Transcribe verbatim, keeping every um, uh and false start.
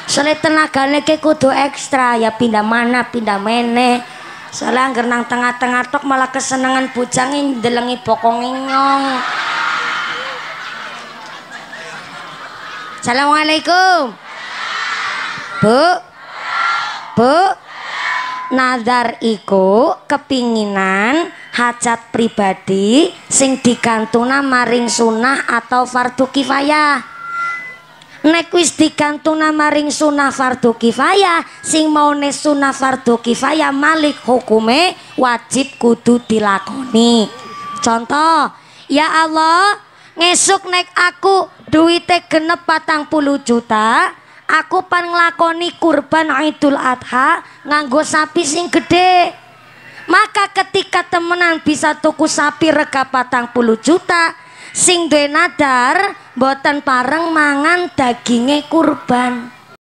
Soalnya tenagane ki kudu ekstra ya pindah mana pindah meneh. Soalnya angger nang tengah-tengah tok malah kesenengan bujangin ndelengi bokong nyong. Assalamualaikum. Bu. Bu. Nazar iku kepinginan hajat pribadi sing digantungna maring sunah atau fardu kifayah. Nek wis digantungna maring sunah fardu kifayah, sing maune sunah fardu kifayah malik hukume wajib kudu dilakoni. Contoh, ya Allah, ngesuk nek aku duwite genep patang puluh juta, aku pan nglakoni kurban Idul Adha nganggo sapi sing gede. Maka ketika temenan bisa tuku sapi rega patang puluh juta, sing duwe nadar mboten pareng mangan daginge kurban.